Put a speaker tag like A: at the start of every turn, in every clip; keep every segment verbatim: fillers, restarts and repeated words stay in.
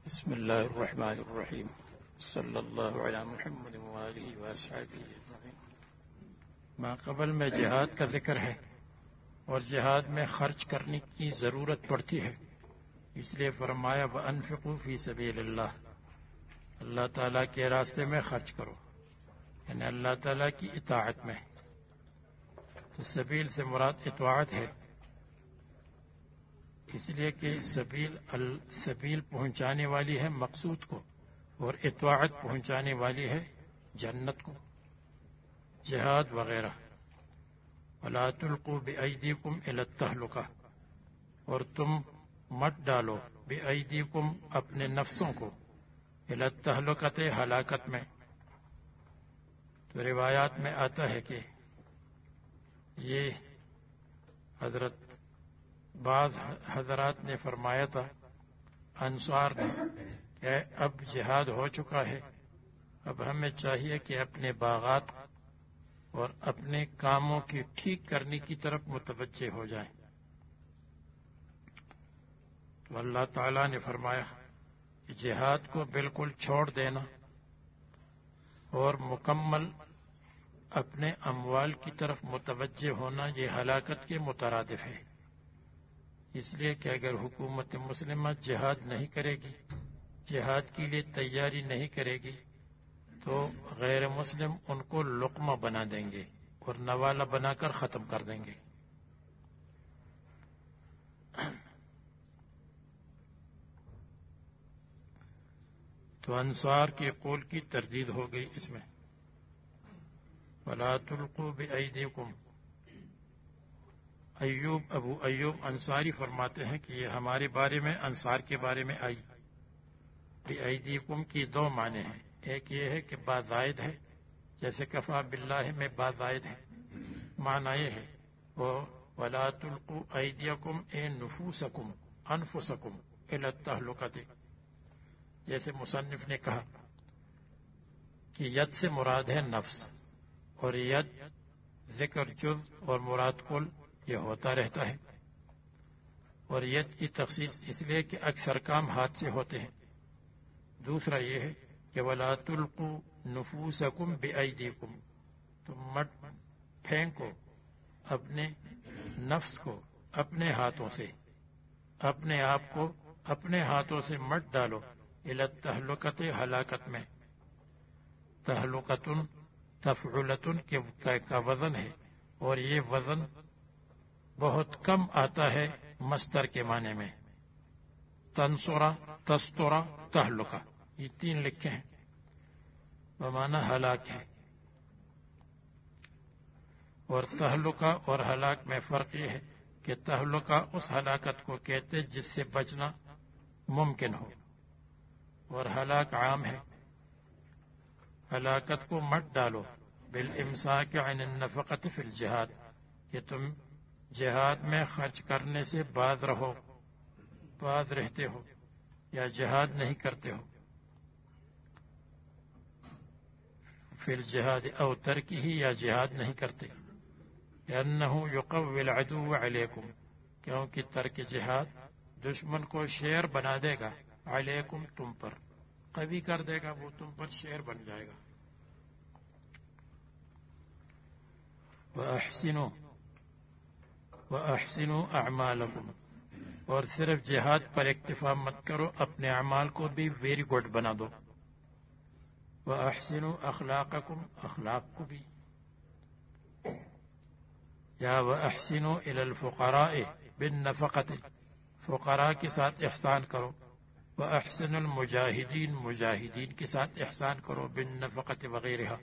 A: بسم اللہ الرحمن الرحیم صلی اللہ علی محمد وآلہ وصحبہ اجمعین۔ ما قبل میں جہاد کا ذکر ہے اور جہاد میں خرچ کرنے کی ضرورت پڑتی ہے، اس لیے فرمایا وَأَنفِقُوا فِي سَبِيلِ اللَّهِ، اللہ تعالیٰ کے راستے میں خرچ کرو، یعنی اللہ تعالیٰ کی اطاعت میں۔ تو سبیل سے مراد اطاعت ہے، اس لیے کہ سبیل السبیل پہنچانے والی ہے مقصود کو اور اطاعت پہنچانے والی ہے جنت کو، جہاد وغیرہ۔ وَلَا تُلْقُوا بِأَيْدِيكُمْ إِلَى التَّهْلُكَةِ، اور تم مت ڈالو بِأَيْدِيكُمْ اپنے نفسوں کو إِلَى التَّهْلُكَةِ ہلاکت میں۔ تو روایات میں آتا ہے کہ یہ حضرت بعض حضرات نے فرمایا تھا انصار نے کہ اب جہاد ہو چکا ہے، اب ہمیں چاہیے کہ اپنے باغات اور اپنے کاموں کی ٹھیک کرنے کی طرف متوجہ ہو جائیں۔ تو اللہ تعالیٰ نے فرمایا کہ جہاد کو بالکل چھوڑ دینا اور مکمل اپنے اموال کی طرف متوجہ ہونا یہ ہلاکت کے مترادف ہے، اس لیے کہ اگر حکومت مسلمہ جہاد نہیں کرے گی، جہاد کے لیے تیاری نہیں کرے گی، تو غیر مسلم ان کو لقمہ بنا دیں گے اور نوالہ بنا کر ختم کر دیں گے۔ تو انصار کے قول کی تردید ہو گئی اس میں، وَلَا تُلْقُوا بِأَيْدِيكُمْ۔ ایوب ابو ایوب انصاری فرماتے ہیں کہ یہ ہمارے بارے میں انصار کے بارے میں آئی۔ بِأَيْدِيكُمْ کی دو معنی ہیں، ایک یہ ہے کہ با زائد ہے، جیسے کفا باللہ میں با زائد ہے، معنی یہ ہے وہ وَلَا تُلْقُوا أَيْدِيَكُمْ اے نفوسکم انفسکم إِلَى التَّهْلُكَةِ، جیسے مصنف نے کہا کہ ید سے مراد ہے نفس، اور ید ذکر جز اور مراد کل یہ ہوتا رہتا ہے، اور ید کی تخصیص اس لیے کہ اکثر کام ہاتھ سے ہوتے ہیں۔ دوسرا یہ ہے کہ وَلَا تُلْقُوا نُفُوسَكُمْ بِأَيْدِيكُمْ، تم مت پھینکو اپنے نفس کو اپنے ہاتھوں سے، اپنے آپ کو اپنے ہاتھوں سے مت ڈالو إِلَى التَّهْلُكَةِ ہلاکت میں۔ تہلکتن تفعلتن کا وزن ہے، اور یہ وزن بہت کم آتا ہے مصدر کے معنی میں، تنصرہ تسترہ تہلکہ، یہ تین لکھے ہیں، بمعنی ہلاک ہے۔ اور تہلکہ اور ہلاک میں فرق یہ ہے کہ تہلکہ اس ہلاکت کو کہتے جس سے بچنا ممکن ہو، اور ہلاک عام ہے۔ ہلاکت کو مت ڈالو بالامساک عن النفقۃ فی الجہاد، کہ تم جہاد میں خرچ کرنے سے باز رہو، باز رہتے ہو یا جہاد نہیں کرتے ہو، فی الجہاد او ترکہ یا جہاد نہیں کرتے، لأنہ یقوی العدو علیکم، کیونکہ ترک جہاد دشمن کو شیر بنا دے گا، علیکم تم پر، قوی کر دے گا، وہ تم پر شیر بن جائے گا۔ وَأَحْسِنُوا وَأَحْسِنُوا أَعْمَالَكُمْ، اور صرف جہاد پر اکتفا مت کرو، اپنے اعمال کو بھی ویری گڈ بنا دو۔ وَأَحْسِنُوا أَخْلَاقَكُمْ، اخلاق کو بھی، یا وَأَحْسِنُوا إِلَى الْفُقَرَاءِ بِالنَّفَقَةِ، فقراء کے ساتھ احسان کرو۔ وَأَحْسِنُوا الْمُجَاهِدِينَ، مجاہدین کے ساتھ احسان کرو، بالنفقۃ وغیرہ۔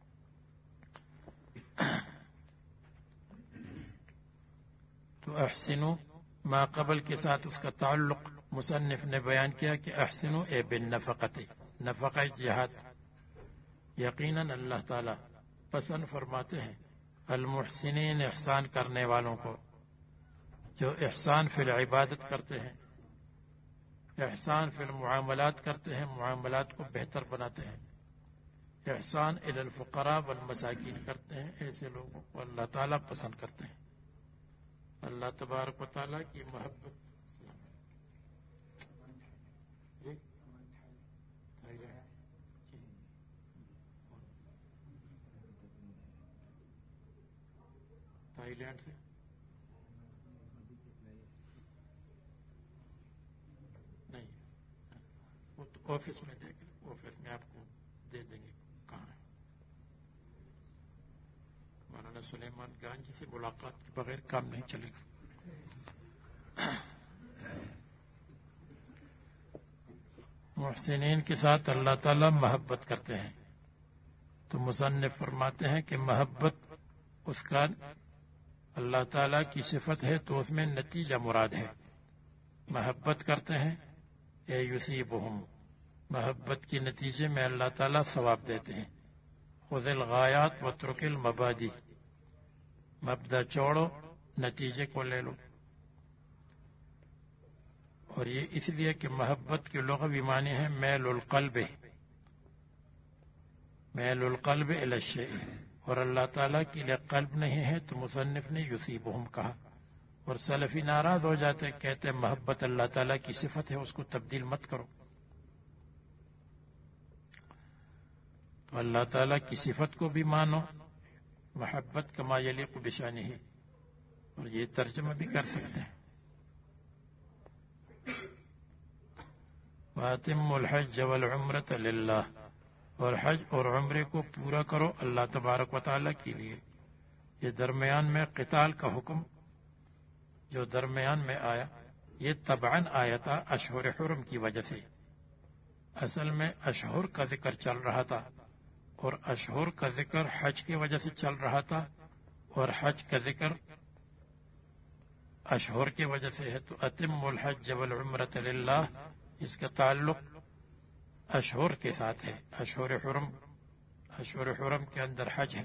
A: تو احسنوا ما قبل کے ساتھ اس کا تعلق مصنف نے بیان کیا کہ احسنوا اے بالنفقۃ، نفقہ جہاد۔ یقیناً اللہ تعالی پسند فرماتے ہیں المحسنین، احسان کرنے والوں کو، جو احسان فی العبادت کرتے ہیں، احسان فی المعاملات کرتے ہیں، معاملات کو بہتر بناتے ہیں، احسان الی الفقراء والمساکین کرتے ہیں، ایسے لوگوں کو اللہ تعالیٰ پسند کرتے ہیں۔ اللہ تبارک و تعالیٰ کی محبت لینڈ سے؟ نہیں، وہ تو آفس میں دیکھ لیں، آفس میں آپ کو دے دیں گے کہاں ہے. مولانا سلیمان گانجی سے ملاقات کے بغیر کام نہیں چلے گا. محسنین کے ساتھ اللہ تعالی محبت کرتے ہیں، تو مصنف فرماتے ہیں کہ محبت اس کا اللہ تعالی کی صفت ہے، تو اس میں نتیجہ مراد ہے. محبت کرتے ہیں اے یصیبہم، محبت کے نتیجے میں اللہ تعالی ثواب دیتے ہیں. خذ الغایات واترک المبادی، مبدا چھوڑو نتیجے کو لے لو. اور یہ اس لیے کہ محبت کے لغوی معنی ہے میل القلب، میل القلب الی الشیء، اور اللہ تعالیٰ کے لیے قلب نہیں ہے تو مصنف نے یصیبہم کہا. اور سلفی ناراض ہو جاتے، کہتے محبت اللہ تعالیٰ کی صفت ہے، اس کو تبدیل مت کرو. تو اللہ تعالیٰ کی صفت کو بھی مانو، محبت کما یلیق بشانہ، اور یہ ترجمہ بھی کر سکتے ہیں. وَأَتِمُّوا الْحَجَّ وَالْعُمْرَةَ لِلَّهِ، اور حج اور عمرے کو پورا کرو اللہ تبارک و تعالیٰ کے لیے. یہ درمیان میں قتال کا حکم جو درمیان میں آیا، یہ طبعاً آیا تھا اشہر حرم کی وجہ سے. اصل میں اشہر کا ذکر چل رہا تھا، اور اشہر کا ذکر حج کی وجہ سے چل رہا تھا، اور حج کا ذکر اشہر کی وجہ سے ہے. تو اتم الحج والعمرۃ للہ، اس کا تعلق اشہر کے ساتھ ہے. اشہر حرم، اشہر حرم کے اندر حج ہے.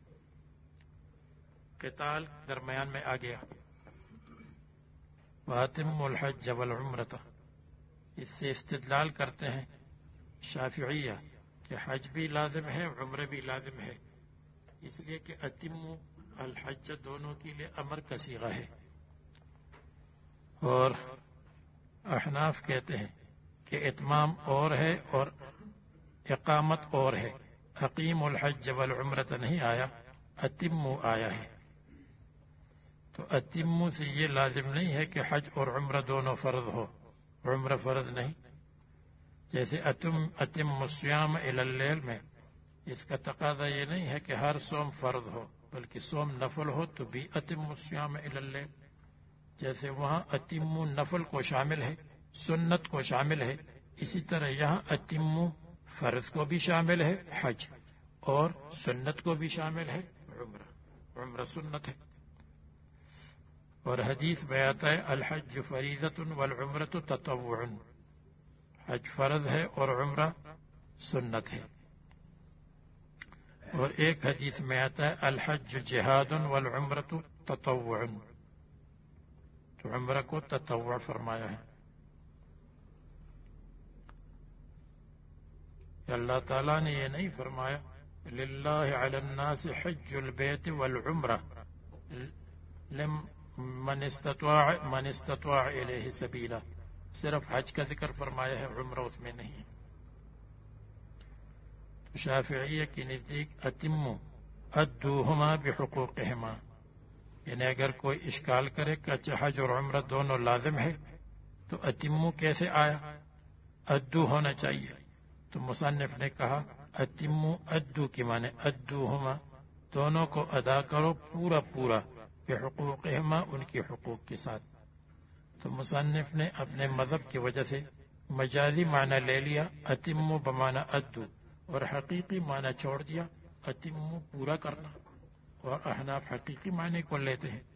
A: قتال درمیان میں آ گیا. وَأَتِمُّوا الْحَجَّ وَالْعُمْرَةَ، اس سے استدلال کرتے ہیں شافعیہ کہ حج بھی لازم ہے، عمرہ بھی لازم ہے، اس لیے کہ اتموا الحج دونوں کے لیے امر کا صیغہ ہے. اور احناف کہتے ہیں کہ اتمام اور ہے اور اقامت اور ہے. اقیم الحج والعمرۃ نہیں آیا، اتموا آیا ہے. تو اتموا سے یہ لازم نہیں ہے کہ حج اور عمرہ دونوں فرض ہو، عمرہ فرض نہیں. جیسے اتم اتم الصیام الی اللیل میں اس کا تقاضا یہ نہیں ہے کہ ہر صوم فرض ہو، بلکہ صوم نفل ہو تو بھی اتم الصیام الی اللیل. جیسے وہاں اتموا نفل کو شامل ہے، سنت کو شامل ہے، اسی طرح یہاں اتموا فرض کو بھی شامل ہے حج، اور سنت کو بھی شامل ہے عمرہ. عمرہ سنت ہے. اور حدیث میں آتا ہے الحج فریضۃ والعمرۃ تطوع، حج فرض ہے اور عمرہ سنت ہے. اور ایک حدیث میں آتا ہے الحج جہاد والعمرۃ تطوع، تو عمرہ کو تطوع فرمایا ہے. اللہ تعالیٰ نے یہ نہیں فرمایا للہ علی الناس حج البیت والعمرہ من استطاع من استطاع الیہ سبیلا، صرف حج کا ذکر فرمایا ہے، عمرہ اس میں نہیں. شافعیہ کے نزدیک اتموا ادوہما بحقوقہما، یعنی اگر کوئی اشکال کرے کہ اچھا حج اور عمرہ دونوں لازم ہے تو اتموا کیسے آیا، ادو ہونا چاہیے. تو مصنف نے کہا اتموا ادو کی معنی ادوہما، دونوں کو ادا کرو پورا پورا، بحقوقہما ان کے حقوق کے ساتھ. تو مصنف نے اپنے مذہب کی وجہ سے مجازی معنی لے لیا اتموا بمعنی ادو، اور حقیقی معنی چھوڑ دیا اتموا پورا کرنا. اور احناف حقیقی معنی کو لیتے ہیں.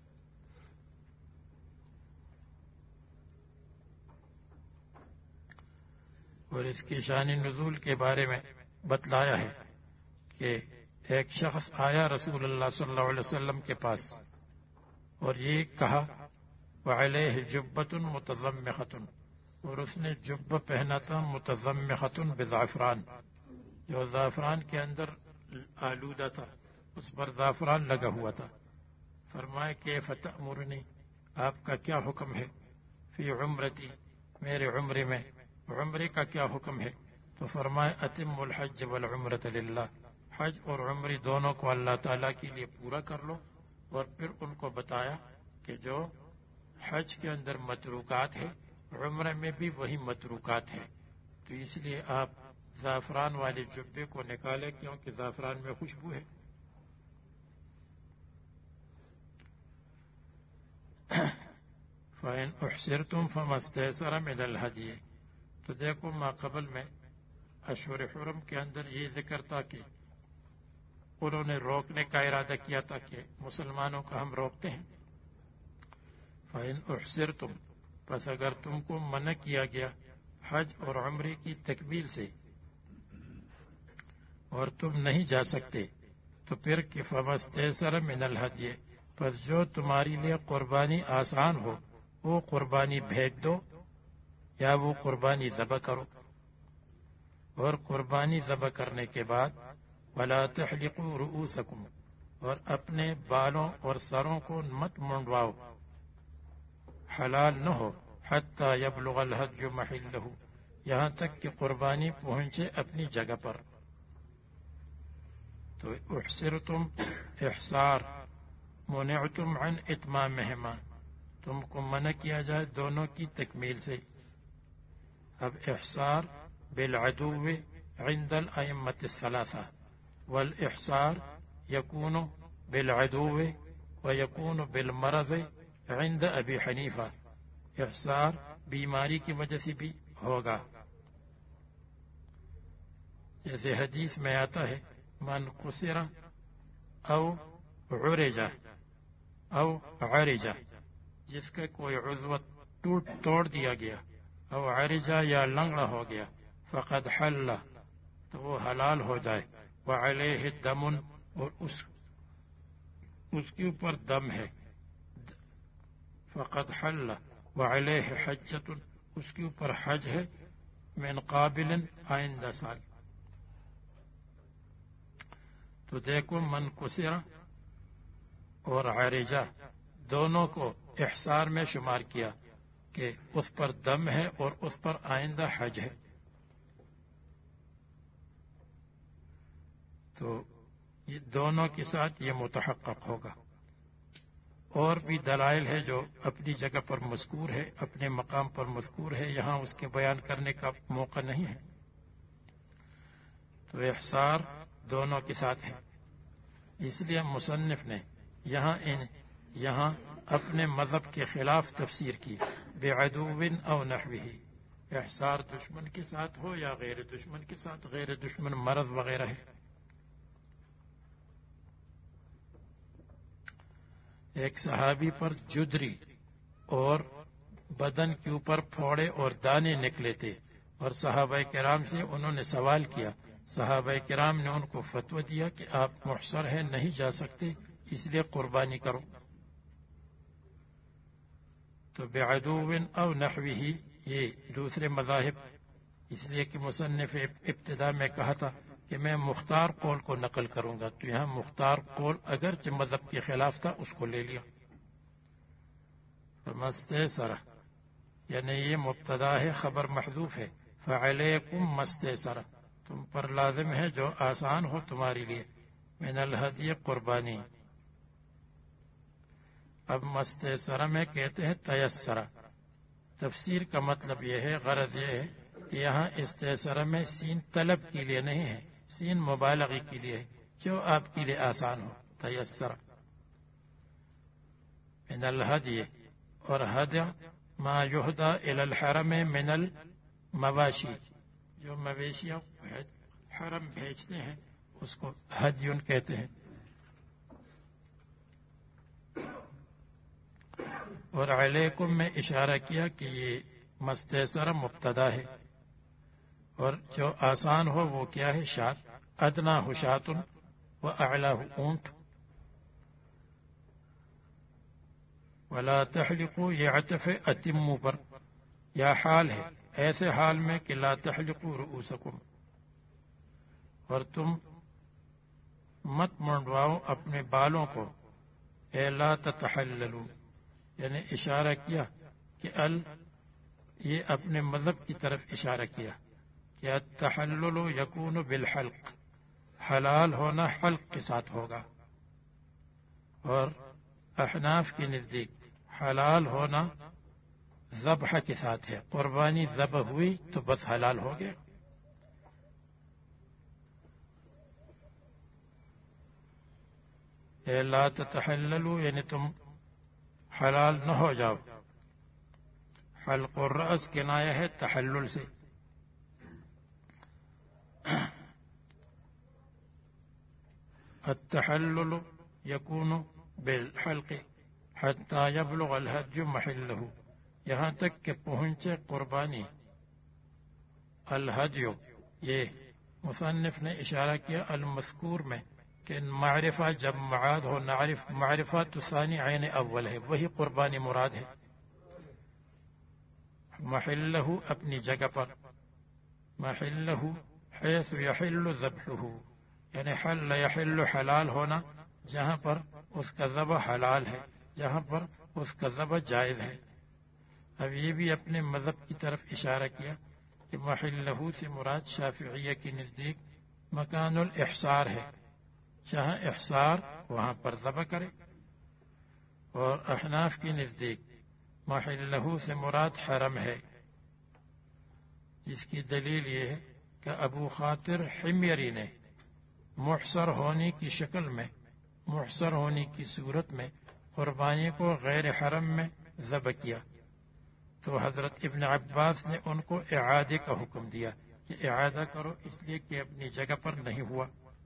A: اور اس کی شان نزول کے بارے میں بتلایا ہے کہ ایک شخص آیا رسول اللہ صلی اللہ علیہ وسلم کے پاس اور یہ کہا وعلیہ جبۃ متضمخۃ، اور اس نے جبہ پہنا تھا متضمخۃ بزعفران، جو زعفران کے اندر آلودہ تھا، اس پر زعفران لگا ہوا تھا. فرمائے کیف تأمرنی، آپ کا کیا حکم ہے، فی عمرتی، میرے عمرے میں، عمرے کا کیا حکم ہے. تو فرمائے اتم الحج والعمرۃ للہ، حج اور عمرے دونوں کو اللہ تعالیٰ کے لیے پورا کر لو. اور پھر ان کو بتایا کہ جو حج کے اندر متروکات ہے عمرہ میں بھی وہی متروکات ہے، تو اس لیے آپ زعفران والے جبے کو نکالے کیونکہ زعفران میں خوشبو ہے۔ فَإِنْ أُحْصِرْتُمْ فَمَا اسْتَيْسَرَ مِنَ الْهَدْيِ، تو دیکھو ما قبل میں اشہر حرم کے اندر یہ ذکر تھا کہ انہوں نے روکنے کا ارادہ کیا تھا کہ مسلمانوں کو ہم روکتے ہیں۔ فَإِنْ أُحْصِرْتُمْ، پس اگر تم کو منع کیا گیا حج اور عمرے کی تکمیل سے اور تم نہیں جا سکتے، تو پھر کہ فَمَا اسْتَيْسَرَ مِنَ الْهَدْيِ، پس جو تمہاری لیے قربانی آسان ہو وہ قربانی بھیج دو یا وہ قربانی ذبح کرو۔ اور قربانی ذبح کرنے کے بعد وَلَا تَحْلِقُوا رُؤُوسَكُمْ، اور اپنے بالوں اور سروں کو مت منڈواؤ، حلال نہ ہو حَتَّى يَبْلُغَ الْهَدْيُ مَحِلَّهُ، یہاں تک کہ قربانی پہنچے اپنی جگہ پر۔ تو احصرتم احصار، منعتم عن اتمامہما، تم کو منع کیا جائے دونوں کی تکمیل سے۔ اب احصار بالعدو عند الائمة الثلاثة، والاحصار يكون بالعدو ويكون بالمرض عند ابی حنیفہ، احصار بیماری کی وجہ سے بھی ہوگا، جیسے حدیث میں آتا ہے من قصر او عرج او عرج، جس کا کوئی عضو ٹوٹ توڑ دیا گیا، او عرجا یا لنگڑا ہو گیا، فقد حل، تو وہ حلال ہو جائے، وعلیہ دم، اور اس اس کے اوپر دم ہے، فقد حل وعلیہ حجۃ، اس کے اوپر حج ہے، من قابل، آئندہ سال۔ تو دیکھو من قصر اور عرجہ دونوں کو احصار میں شمار کیا کہ اس پر دم ہے اور اس پر آئندہ حج ہے۔ تو یہ دونوں کے ساتھ یہ متحقق ہوگا۔ اور بھی دلائل ہے جو اپنی جگہ پر مذکور ہے، اپنے مقام پر مذکور ہے، یہاں اس کے بیان کرنے کا موقع نہیں ہے۔ تو احصار دونوں کے ساتھ ہے، اس لیے مصنف نے یہاں ان یہاں اپنے مذہب کے خلاف تفسیر کی، بعدو او نحوہ، احصار دشمن کے ساتھ ہو یا غیر دشمن کے ساتھ، غیر دشمن مرض وغیرہ ہے۔ ایک صحابی پر جدری اور بدن کے اوپر پھوڑے اور دانے نکلے تھے، اور صحابہ کرام سے انہوں نے سوال کیا، صحابہ کرام نے ان کو فتویٰ دیا کہ آپ محصر ہیں، نہیں جا سکتے، اس لیے قربانی کرو۔ تو بعدو او نحوہ یہ دوسرے مذاہب، اس لیے کہ مصنف ابتدا میں کہا تھا کہ میں مختار قول کو نقل کروں گا، تو یہاں مختار قول اگرچہ مذہب کے خلاف تھا اس کو لے لیا۔ مستیسرہ یعنی یہ مبتدا ہے، خبر محذوف ہے، فعلیکم مستیسرہ، تم پر لازم ہے جو آسان ہو تمہارے لیے، من الہدی قربانی۔ اب مستیسرہ میں کہتے ہیں تیسرہ، تفسیر کا مطلب یہ ہے، غرض یہ ہے کہ یہاں استیسرہ میں سین طلب کے لیے نہیں ہے، سین مبالغے کے لیے ہے، جو آپ کے لیے آسان ہو، تیسرہ۔ من الہدی، اور ہدی ما یہدا الی الحرم من المواشی، جو مویشیاں حرم بھیجتے ہیں اس کو ہدیون کہتے ہیں۔ اور علیکم میں اشارہ کیا کہ یہ مستیسرہ مبتدا ہے، اور جو آسان ہو وہ کیا ہے، شات، ادنا ہو شاتن و اعلیٰ اونٹ۔ ولا تحلقوا، یہ عطف اتموا پر، یا حال ہے، ایسے حال میں کہ لا تحلقوا رؤوسکم، اور تم مت منڈواؤ اپنے بالوں کو، اے لا تتحللوا، یعنی اشارہ کیا کہ ال یہ اپنے مذہب کی طرف اشارہ کیا کہ التحلل یکون بالحلق، حلال ہونا حلق کے ساتھ ہوگا، اور احناف کے نزدیک حلال ہونا ذبح کے ساتھ ہے، قربانی ذبح ہوئی تو بس حلال ہو گیا۔ اے لا تتحللوا یعنی تم حلال نہ ہو جاؤ۔ حلق الرأس کنایہ ہے تحلل سے۔ التحلل یکون بالحلق حتی یبلغ الحج محلہ، یہاں تک کہ پہنچے قربانی الحج۔ یہ مصنف نے اشارہ کیا المذکور میں کہ معرفہ جب معاد ہو، نعرف معرفہ تو ثانی عین اول ہے، وہی قربانی مراد ہے۔ محلہ اپنی جگہ پر، محلہ حیث یحل ذبحہ یعنی حل یحل حلال ہونا، جہاں پر اس کا ذبح حلال ہے، جہاں پر اس کا ذبح جائز ہے۔ اب یہ بھی اپنے مذہب کی طرف اشارہ کیا کہ محلہ سے مراد شافعیہ کے نزدیک مکان الاحصار ہے، جہاں احصار وہاں پر ذبح کرے، اور احناف کے نزدیک محلہ سے مراد حرم ہے، جس کی دلیل یہ ہے کہ ابو خاطر حمیری نے محصر ہونے کی شکل میں، محصر ہونے کی صورت میں قربانی کو غیر حرم میں ذبح کیا، تو حضرت ابن عباس نے ان کو اعادے کا حکم دیا کہ اعادہ کرو، اس لیے کہ اپنی جگہ پر نہیں ہوا۔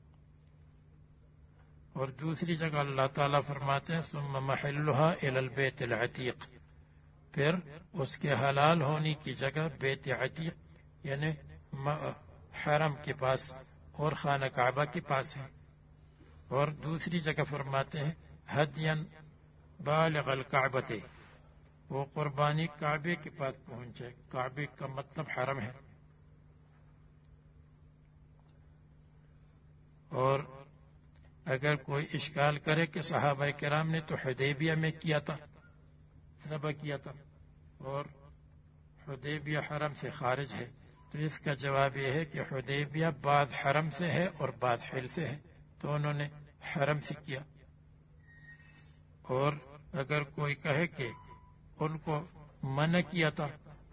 A: اور دوسری جگہ اللہ تعالیٰ فرماتے ہیں ثم محلها الی البیت العتیق، پھر اس کے حلال ہونے کی جگہ بیت عتیق یعنی حرم کے پاس اور خانہ کعبہ کے پاس ہے۔ اور دوسری جگہ فرماتے ہیں ہدیا بالغ الکعبۃ، وہ قربانی کعبے کے پاس پہنچے، کعبے کا مطلب حرم ہے۔ اور اگر کوئی اشکال کرے کہ صحابہ کرام نے تو حدیبیہ میں کیا تھا، ذبح کیا تھا، اور حدیبیہ حرم سے خارج ہے، تو اس کا جواب یہ ہے کہ حدیبیہ بعض حرم سے ہے اور بعض حل سے ہے، تو انہوں نے حرم سے کیا۔ اور اگر کوئی کہے کہ ان کو منع کیا تھا،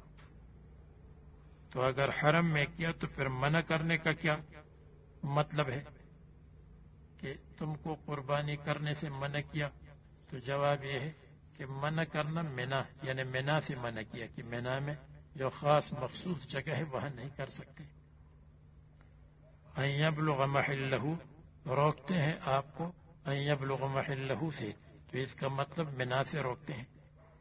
A: تو اگر حرم میں کیا تو پھر منع کرنے کا کیا مطلب ہے کہ تم کو قربانی کرنے سے منع کیا؟ تو جواب یہ ہے کہ منع کرنا منا یعنی منا سے منع کیا، کہ منا میں جو خاص مخصوص جگہ ہے وہاں نہیں کر سکتے۔ ان یبلغ محلہ، روکتے ہیں آپ کو ان یبلغ محلہ سے، تو اس کا مطلب منا سے روکتے ہیں۔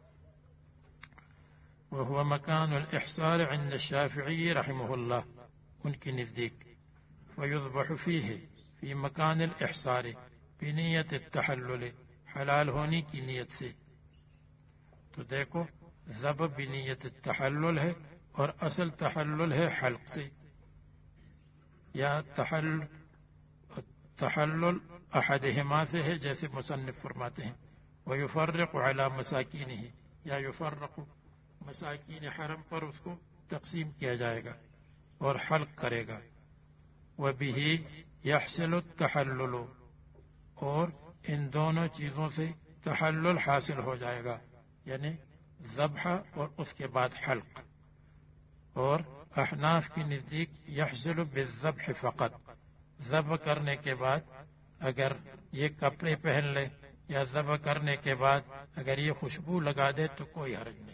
A: وهو مکان الاحصار عند الشافعی رحمہ اللہ، ان کی نزدیک فیذبح فیہ فی مکان الاحصار بنیت التحلل، حلال ہونے کی نیت سے۔ تو دیکھو ذبح بنیت التحلل ہے اور اصل تحلل ہے حلق سے، یا تحلل تحلل احدہما سے ہے، جیسے مصنف فرماتے ہیں ویفرق علی مساکینہ، یا یفرق مساکین حرم پر اس کو تقسیم کیا جائے گا اور حلق کرے گا۔ وَبِهِ يَحْصِلُ التَّحَلُّلُ، اور ان دونوں چیزوں سے تحلل حاصل ہو جائے گا، یعنی ذبح اور اس کے بعد حلق۔ اور احناف کی نزدیک یحصل بالذبح فقط، ذبح کرنے کے بعد اگر یہ کپڑے پہن لے یا ذبح کرنے کے بعد اگر یہ خوشبو لگا دے تو کوئی حرج نہیں۔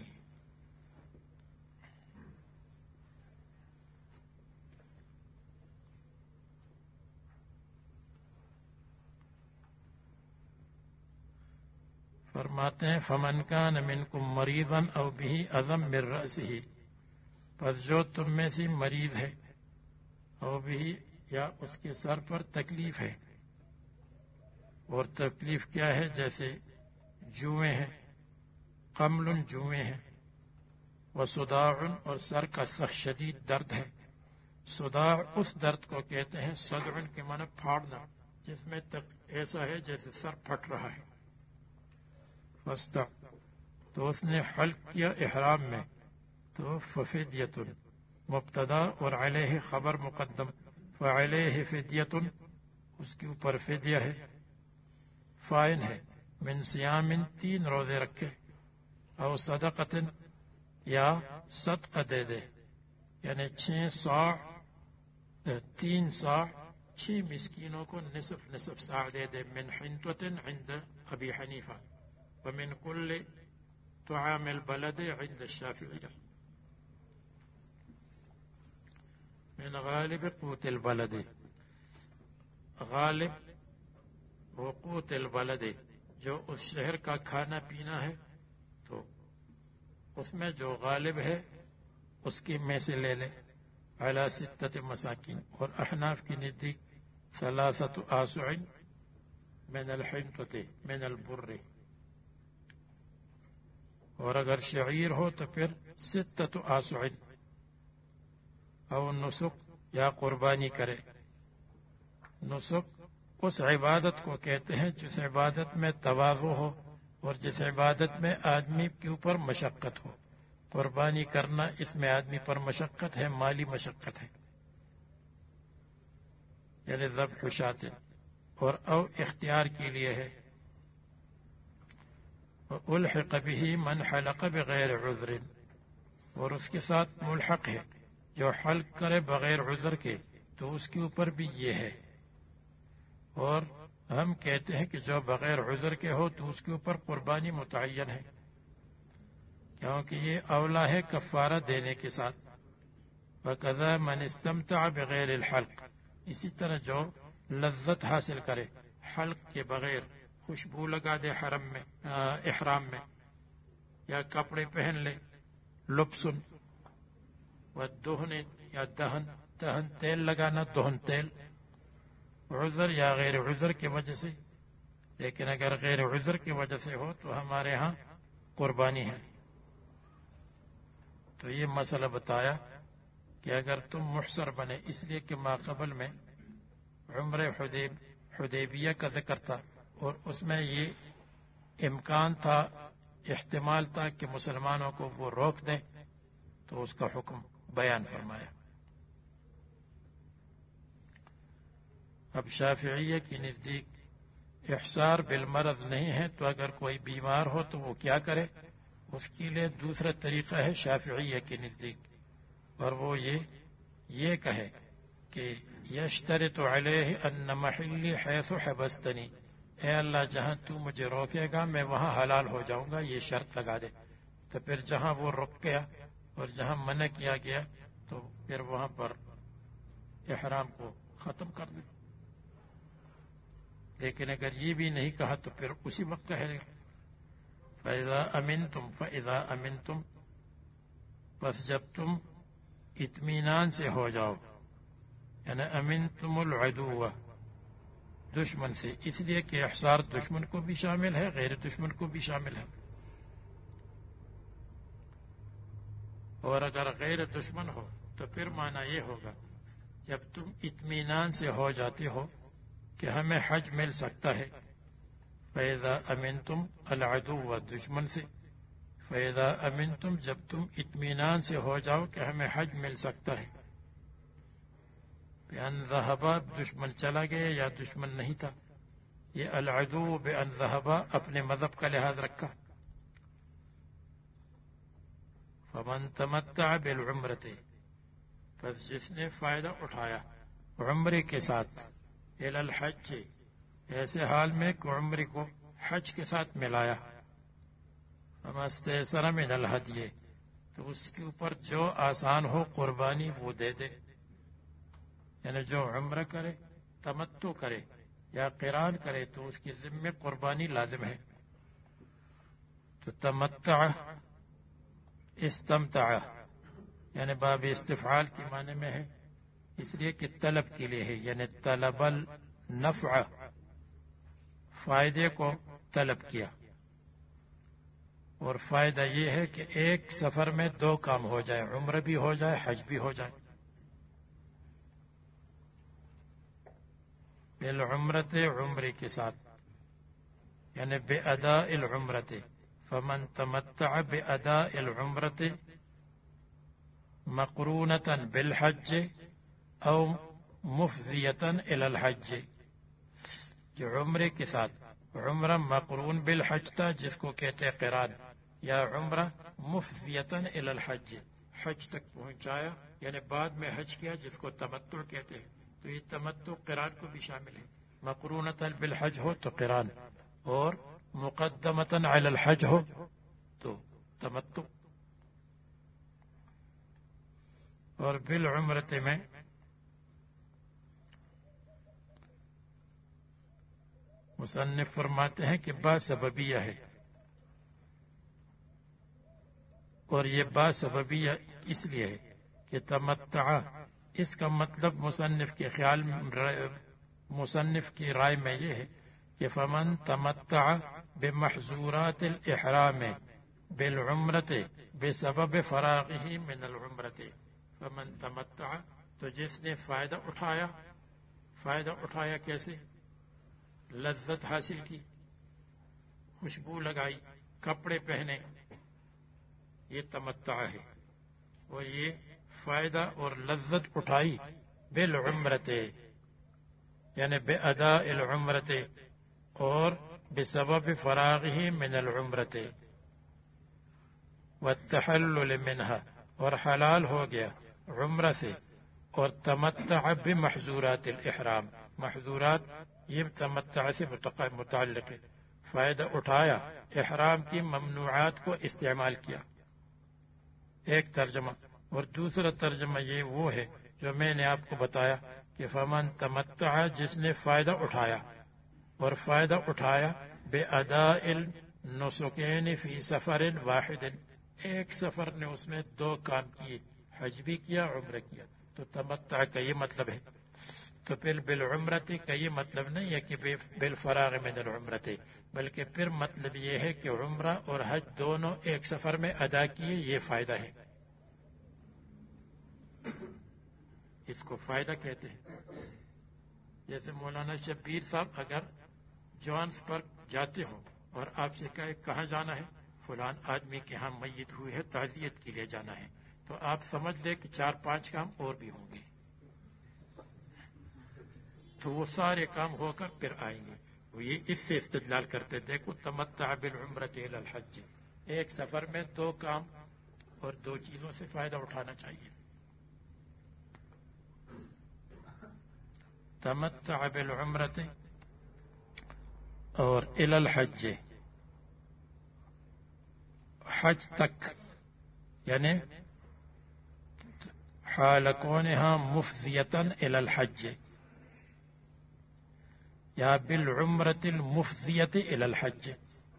A: فرماتے ہیں فمن کان منکم مریضا او به اذى من رأسه، پس جو تم میں سے مریض ہے، او به یا اس کے سر پر تکلیف ہے، اور تکلیف کیا ہے؟ جیسے جوئیں ہیں، قمل جوئیں ہیں، وصداع اور سر کا سخت شدید درد ہے۔ صداع اس درد کو کہتے ہیں، صدع کے معنی پھاڑنا، جس میں تک ایسا ہے جیسے سر پھٹ رہا ہے۔ فستا، تو اس نے حلق کیا احرام میں، تو ففدیۃ مبتدا اور علیہ خبر مقدم، فعلیہ فدیۃ، اس کے اوپر فدیہ ہے، فائن ہے، من سیام تین روزے رکھے، او صدقۃ یا صدقہ دے دے، یعنی چھ صاع تین صاع چھ مسکینوں کو نصف نصف صاع دے دے، من حنطۃ عند ابی حنیفہ ومن کل طعام البلد عند الشافعیہ، من غالب قوت البلد، غالب وہ قوت البلد جو اس شہر کا کھانا پینا ہے، تو اس میں جو غالب ہے اس کی میں سے لے لے، علی ستۃ مساکین، اور احناف کی نزدیک ثلاثۃ آسع من الحنطۃ من البر، اور اگر شعیر ہو تو پھر ستۃ آسع، او نسک یا قربانی کرے۔ نسک اس عبادت کو کہتے ہیں جس عبادت میں تواضع ہو اور جس عبادت میں آدمی کے اوپر مشقت ہو۔ قربانی کرنا اس میں آدمی پر مشقت ہے، مالی مشقت ہے، یعنی ذبح شاۃ، اور او اختیار کے لیے ہے۔ الحق به من حلق بغیر عذر، اور اس کے ساتھ ملحق ہے جو حلق کرے بغیر عذر کے، تو اس کے اوپر بھی یہ ہے۔ اور ہم کہتے ہیں کہ جو بغیر عذر کے ہو تو اس کے اوپر قربانی متعین ہے، کیونکہ یہ اولا ہے کفارہ دینے کے ساتھ۔ وَكَذَا مَنِ اسْتَمْتَعَ بِغَيْرِ الْحَلْقِ، اسی طرح جو لذت حاصل کرے حلق کے بغیر، خوشبو لگا دے حرم میں احرام میں، یا کپڑے پہن لے، لبسن والدہن یا دہن، دہن تیل لگانا، دہن تیل، عذر یا غیر عذر کی وجہ سے۔ لیکن اگر غیر عذر کی وجہ سے ہو تو ہمارے ہاں قربانی ہے۔ تو یہ مسئلہ بتایا کہ اگر تم محصر بنے، اس لیے کہ ماقبل میں عمر حدیب حدیبیہ کا ذکر تھا، اور اس میں یہ امکان تھا، احتمال تھا کہ مسلمانوں کو وہ روک دیں، تو اس کا حکم بیان فرمایا۔ اب شافعیہ کی نزدیک احصار بالمرض نہیں ہے، تو اگر کوئی بیمار ہو تو وہ کیا کرے؟ اس کے لیے دوسرا طریقہ ہے شافعیہ کے نزدیک، اور وہ یہ یہ کہے کہ یشترط علیہ ان محلی حیث حبستنی، اے اللہ جہاں تو مجھے روکے گا میں وہاں حلال ہو جاؤں گا، یہ شرط لگا دے۔ تو پھر جہاں وہ رک گیا اور جہاں منع کیا گیا تو پھر وہاں پر احرام کو ختم کر دے۔ لیکن اگر یہ بھی نہیں کہا تو پھر اسی وقت کہے گا فَإِذَا أَمِنْتُمْ فَإِذَا أَمِنْتُمْ، بس جب تم اطمینان سے ہو جاؤ، یعنی امنتم العدو، دشمن سے، اس لیے کہ احصار دشمن کو بھی شامل ہے، غیر دشمن کو بھی شامل ہے۔ اور اگر غیر دشمن ہو تو پھر معنی یہ ہوگا جب تم اطمینان سے ہو جاتے ہو کہ ہمیں حج مل سکتا ہے، فَإِذَا أَمِنْتُمْ الْعَدُوَّ، دشمن سے، فَإِذَا أَمِنْتُمْ، جب تم اطمینان سے ہو جاؤ کہ ہمیں حج مل سکتا ہے، بِأَنْ ذَهَبَ، دشمن چلا گیا یا دشمن نہیں تھا، یہ العدو بِأَنْ ذَهَبَ اپنے مذہب کا لحاظ رکھا۔ فَمَنْ تَمَتَّعَ بِالْعُمْرَةِ، پس جس نے فائدہ اٹھایا عمرے کے ساتھ، إِلَى الْحَجِّ، ایسے حال میں کہ عمرے کو حج کے ساتھ ملایا، فَمَا اسْتَيْسَرَ مِنَ الْهَدْيِ، تو اس کے اوپر جو آسان ہو قربانی وہ دے دے، یعنی جو عمرہ کرے، تمتع کرے یا قران کرے تو اس کی ذمہ قربانی لازم ہے۔ تو تمتع استمتع یعنی باب استفعال کے معنی میں ہے، اس لیے کہ طلب کے لیے ہے، یعنی طلب النفع، فائدے کو طلب کیا۔ اور فائدہ یہ ہے کہ ایک سفر میں دو کام ہو جائے، عمرہ بھی ہو جائے، حج بھی ہو جائے۔ بالعمرۃ، عمرے کے ساتھ، یعنی بأداء العمرۃ، فمن تمتع بأداء العمرۃ مقرونۃ بالحج او مفضیۃ الی الحج، جو عمرے کے ساتھ عمرہ مقرون بالحج تھا جس کو کہتے قران، یا عمرہ مفضیتاً الی الحج، حج تک پہنچایا یعنی بعد میں حج کیا جس کو تمتع کہتے ہیں، تو یہ تمتع قران کو بھی شامل ہے۔ مقرونۃ بالحج ہو تو قران، اور مقدمۃ علی الحج ہو تو تمتع۔ اور بالعمرۃ میں مصنف فرماتے ہیں کہ با سببیہ ہے، اور یہ با سببیہ اس لیے ہے کہ تمتع، اس کا مطلب مصنف کے خیال میں، مصنف کی رائے میں یہ ہے کہ فمن تمتع بمحظورات الاحرام بالعمرۃ بسبب فراغه من العمرۃ، فمن تمتع، تو جس نے فائدہ اٹھایا، فائدہ اٹھایا کیسے؟ لذت حاصل کی، خوشبو لگائی، کپڑے پہنے، یہ تمتع ہے۔ اور یہ فائدہ اور لذت اٹھائی بالعمرۃ یعنی بأداء العمرۃ، اور بسبب فراغه من العمرۃ والتحلل منها، اور حلال ہو گیا عمرہ سے، اور تمتع بمحظورات الاحرام، محظورات یہ تمتع سے متعلق ہے، فائدہ اٹھایا، احرام کی ممنوعات کو استعمال کیا، ایک ترجمہ۔ اور دوسرا ترجمہ یہ وہ ہے جو میں نے آپ کو بتایا کہ فمن تمتع، جس نے فائدہ اٹھایا، اور فائدہ اٹھایا بأداء النسکین فی سفر واحد، ایک سفر نے اس میں دو کام کیے، حج بھی کیا، عمرہ کیا، تو تمتع کا یہ مطلب ہے۔ تو پھر بالعمرۃ کا یہ مطلب نہیں ہے کہ بالفراغ من العمرۃ، بلکہ پھر مطلب یہ ہے کہ عمرہ اور حج دونوں ایک سفر میں ادا کیے، یہ فائدہ ہے، اس کو فائدہ کہتے ہیں۔ جیسے مولانا شبیر صاحب اگر جوانس پر جاتے ہوں اور آپ سے کہے کہاں جانا ہے، فلان آدمی کے ہاں میت ہوئی ہے، تعزیت کے لیے جانا ہے، تو آپ سمجھ لیں کہ چار پانچ کام اور بھی ہوں گے، تو وہ سارے کام ہو کر پھر آئیں گے۔ وہ یہ اس سے استدلال کرتے، دیکھو تمتع بالعمرۃ الی الحج، ایک سفر میں دو کام اور دو چیزوں سے فائدہ اٹھانا چاہیے۔ تمتع بالعمرۃ اور الی الحج، حج تک، یعنی حال کونہا مفضیۃً الی الحج، یا بالعمرۃ المفضیۃ الی الحج،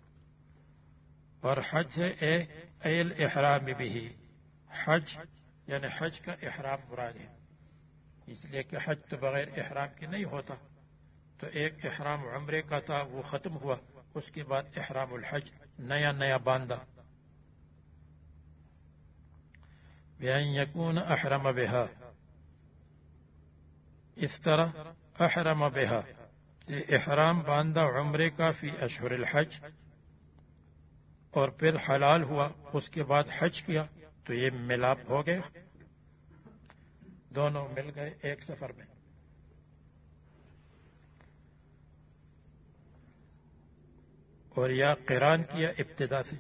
A: اور حج سے اے اے الاحرام بھی، حج یعنی حج کا احرام مراد ہے، اس لیے کہ حج تو بغیر احرام کے نہیں ہوتا، تو ایک احرام عمرے کا تھا وہ ختم ہوا، اس کے بعد احرام الحج نیا نیا باندھا، بأن یکون احرم بها، اس طرح احرم بها، احرام باندھا عمرے کا فی اشہر الحج، اور پھر حلال ہوا، اس کے بعد حج کیا، تو یہ ملاپ ہو گیا، دونوں مل گئے ایک سفر میں۔ اور یا قران کیا ابتدا سے،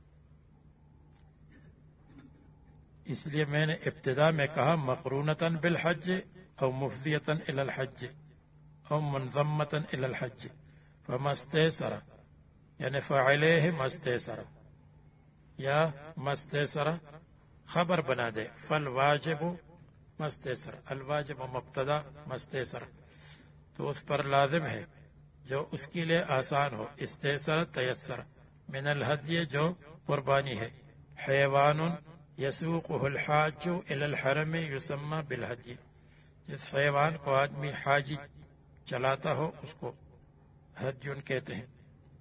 A: اس لیے میں نے ابتدا میں کہا مقرونۃً بالحج او مفضیۃً الی الحج او منضمۃً الی الحج، فما استیسر یعنی فعلیہ ما استیسر، یا ما استیسر خبر بنا دے، فالواجب ما استیسر، الواجب مبتدا ما استیسر، تو اس پر لازم ہے جو اس کے لیے آسان ہو، استیسر تیسر، من الہدی جو قربانی ہے، حیوان یسوقہ الحاج الی الحرم یسمى بالہدی، جس حیوان کو آدمی حاجی چلاتا ہو اس کو ہدیون کہتے ہیں،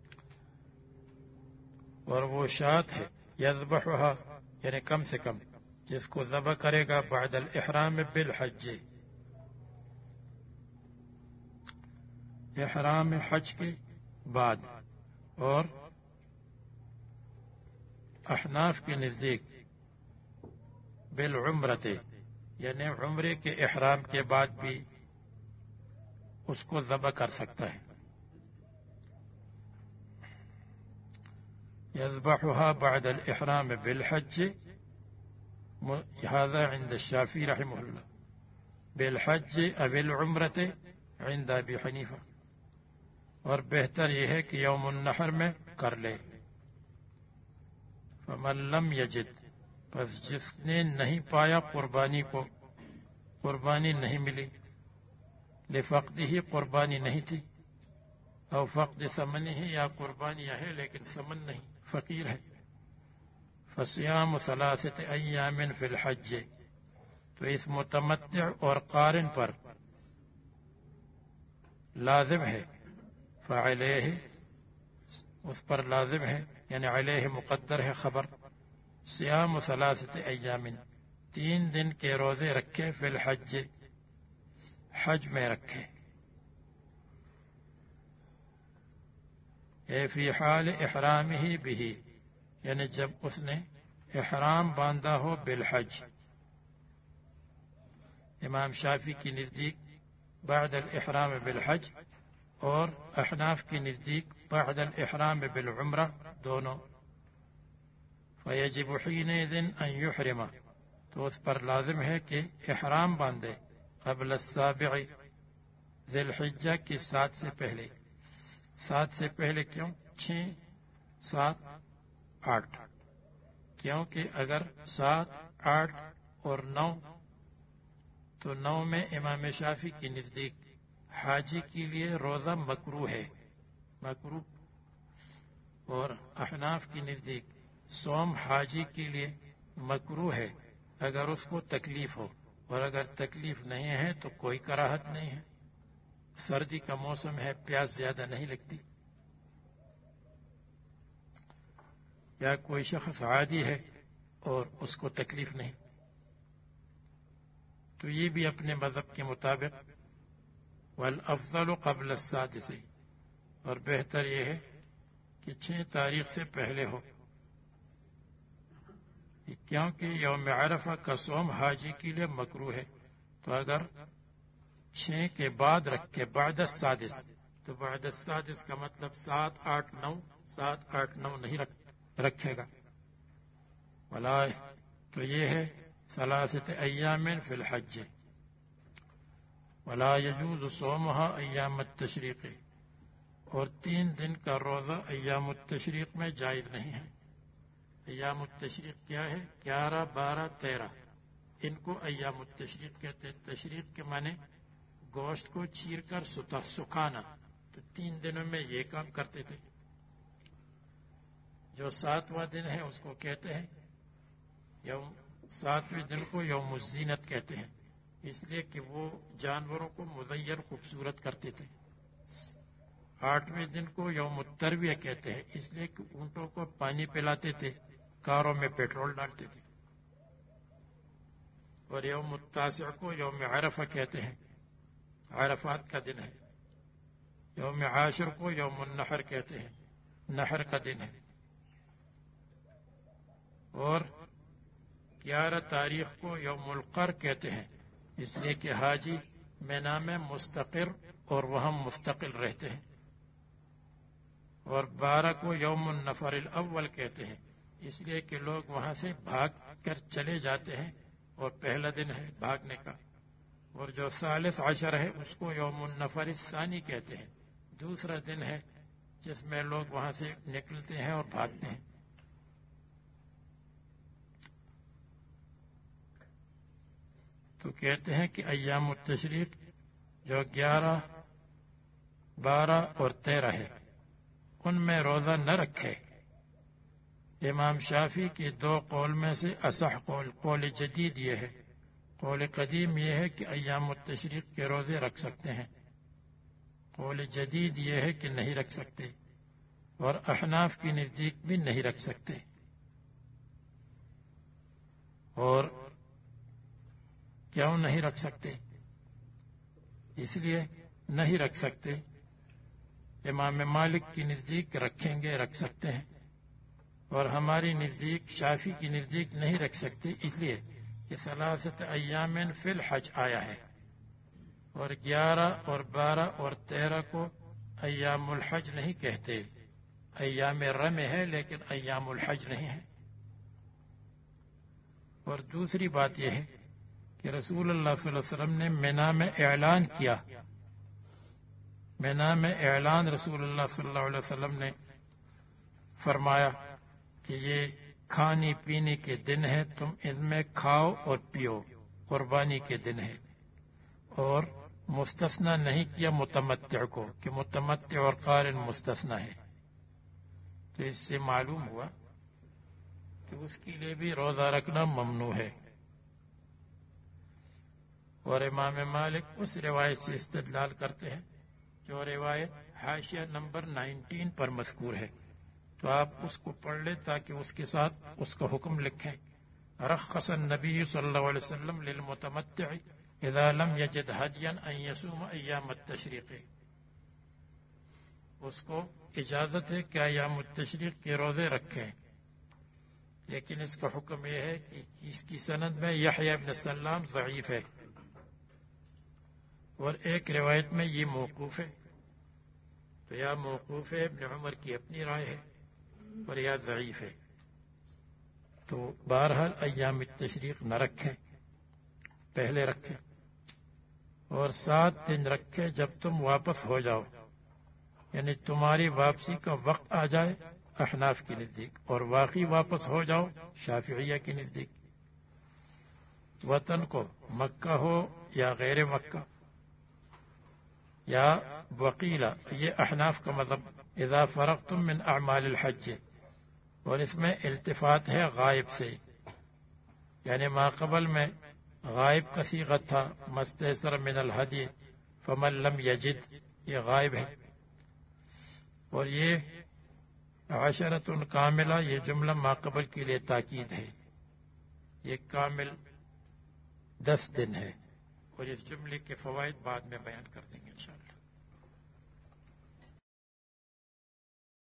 A: اور وہ شات ہے یذبحھا یعنی کم سے کم جس کو ذبح کرے گا بعد الاحرام بالحج، احرام حج کے بعد، اور احناف کے نزدیک بالعمرۃ یعنی عمرے کے احرام کے بعد بھی اس کو ذبح کر سکتا ہے، يذبحها بعد الإحرام بالحج، هذا عند الشافعي رحمه الله، بالحج أو العمرة عند أبي حنیفہ، اور بہتر یہ ہے کہ یوم النحر میں کر لے۔ فمن لم یجد، پس جس نے نہیں پایا قربانی کو، قربانی نہیں ملی، لفقد ہی قربانی نہیں تھی، او فقد ثمن ہی، یا قربانی ہے لیکن ثمن نہیں، فقیر ہے، فصیام ثلاثۃ ایام فی الحج، تو اس متمتع اور قارن پر لازم ہے، فعلیہ، اس پر لازم ہے، یعنی علیہ مقدر ہے خبر، صیام ثلاثۃ ایام، تین دن کے روزے رکھے، فی الحج، حج میں رکھے، اے فی حال احرامہ بہ، یعنی جب اس نے احرام باندھا ہو بالحج۔ امام شافعی کی نزدیک بعد الاحرام بالحج، اور احناف کی نزدیک بعد الاحرام بالعمرہ، دونوں۔ فیجب حینئذ ان یحرم، تو اس پر لازم ہے کہ احرام باندھے، قبل السابع، ذی الحجہ کی سات سے پہلے۔ سات سے پہلے کیوں؟ چھ، سات، آٹھ، کیونکہ اگر سات، آٹھ اور نو، تو نو میں امام شافعی کی نزدیک حاجی کے لیے روزہ مکروہ ہے، مکروہ، اور احناف کی نزدیک صوم حاجی کے لیے مکروہ ہے اگر اس کو تکلیف ہو، اور اگر تکلیف نہیں ہے تو کوئی کراہت نہیں ہے، سردی کا موسم ہے، پیاس زیادہ نہیں لگتی، یا کوئی شخص عادی ہے اور اس کو تکلیف نہیں، تو یہ بھی اپنے مذہب کے مطابق۔ والافضل قبل السادس، اور بہتر یہ ہے کہ چھ تاریخ سے پہلے ہو، کیونکہ یوم عرفہ کا صوم حاجی کے لیے مکروہ ہے، تو اگر چھ کے بعد رکھے بعد السادس، تو بعد السادس کا مطلب سات، آٹھ، نو، سات، آٹھ، نو نہیں رکھے گا، ولا، تو یہ ہے ثلاثۃ ایام فی الحج، ولا یجوز صومها ایام التشریق، اور تین دن کا روزہ ایام التشریق میں جائز نہیں ہے۔ ایام التشریق کیا ہے؟ گیارہ، بارہ، تیرہ، ان کو ایام التشریق کہتے ہیں۔ تشریق کے معنی گوشت کو چیر کر سکھانا، تو تین دنوں میں یہ کام کرتے تھے۔ جو ساتواں دن ہے اس کو کہتے ہیں یوم، ساتویں دن کو یوم الزینت کہتے ہیں، اس لیے کہ وہ جانوروں کو مزین خوبصورت کرتے تھے۔ آٹھویں دن کو یوم الترویہ کہتے ہیں، اس لیے کہ اونٹوں کو پانی پلاتے تھے، کاروں میں پیٹرول ڈالتے تھے۔ اور یوم التاسع کو یوم عرفہ کہتے ہیں، عرفات کا دن ہے۔ یوم عاشر کو یوم النحر کہتے ہیں، نحر کا دن ہے۔ اور گیارہ تاریخ کو یوم القر کہتے ہیں، اس لیے کہ حاجی مینا میں مستقر اور وہاں مستقل رہتے ہیں۔ اور بارہ کو یوم النفر الاول کہتے ہیں، اس لیے کہ لوگ وہاں سے بھاگ کر چلے جاتے ہیں اور پہلا دن ہے بھاگنے کا۔ اور جو ثالث عشر ہے اس کو یوم النفر الثانی کہتے ہیں، دوسرا دن ہے جس میں لوگ وہاں سے نکلتے ہیں اور بھاگتے ہیں۔ تو کہتے ہیں کہ ایام التشریق جو گیارہ، بارہ اور تیرہ ہے، ان میں روزہ نہ رکھے۔ امام شافعی کے دو قول میں سے اصح قول، قول جدید یہ ہے، قول قدیم یہ ہے کہ ایام التشریق کے روزے رکھ سکتے ہیں، قول جدید یہ ہے کہ نہیں رکھ سکتے، اور احناف کی نزدیک بھی نہیں رکھ سکتے۔ اور کیوں نہیں رکھ سکتے؟ اس لیے نہیں رکھ سکتے، امام مالک کی نزدیک رکھیں گے، رکھ سکتے ہیں، اور ہماری نزدیک، شافعی کی نزدیک نہیں رکھ سکتے، اس لیے کہ ثلاثۃ ایام فی الحج آیا ہے، اور گیارہ اور بارہ اور تیرہ کو ایام الحج نہیں کہتے، ایام رم ہے لیکن ایام الحج نہیں ہے۔ اور دوسری بات یہ ہے کہ رسول اللہ صلی اللہ علیہ وسلم نے منا میں اعلان کیا، منا میں اعلان رسول اللہ صلی اللہ علیہ وسلم نے فرمایا کہ یہ کھانے پینے کے دن ہے، تم ان میں کھاؤ اور پیو، قربانی کے دن ہے۔ اور مستثنی نہیں کیا متمتع کو کہ متمتع اور قارن مستثنی ہے، تو اس سے معلوم ہوا کہ اس کے لیے بھی روزہ رکھنا ممنوع ہے۔ اور امام مالک اس روایت سے استدلال کرتے ہیں جو روایت حاشیہ نمبر نائنٹین پر مذکور ہے، تو آپ اس کو پڑھ لیں تاکہ اس کے ساتھ اس کا حکم لکھیں۔ رخص النبی صلی اللہ علیہ وسلم للمتمتع اذا لم یجد ہدیا ان یصوم ایام التشریق، اس کو اجازت ہے کہ ایام التشریق کے روزے رکھیں، لیکن اس کا حکم یہ ہے کہ اس کی سند میں یحییٰ ابن سلام ضعیف ہے، اور ایک روایت میں یہ موقوف ہے، تو یا موقوف ہے ابن عمر کی اپنی رائے ہے اور یا ضعیف ہے۔ تو بہرحال ایام التشریق نہ رکھیں، پہلے رکھیں، اور سات دن رکھیں جب تم واپس ہو جاؤ، یعنی تمہاری واپسی کا وقت آ جائے احناف کے نزدیک، اور واقعی واپس ہو جاؤ شافعیہ کے نزدیک۔ وطن کو مکہ ہو یا غیر مکہ یا وقیلا، یہ احناف کا مذہب، اذا فرغتم من اعمال الحج، اور اس میں التفات ہے غائب سے، یعنی ما قبل میں غائب کا صیغہ تھا مستیسر من الہدی فمن لم یجد، یہ غائب ہے، اور یہ عشرۃ کاملہ، یہ جملہ ما قبل کے لیے تاکید ہے، یہ کامل دس دن ہے، اور اس جملے کے فوائد بعد میں بیان کر دیں گے انشاءاللہ۔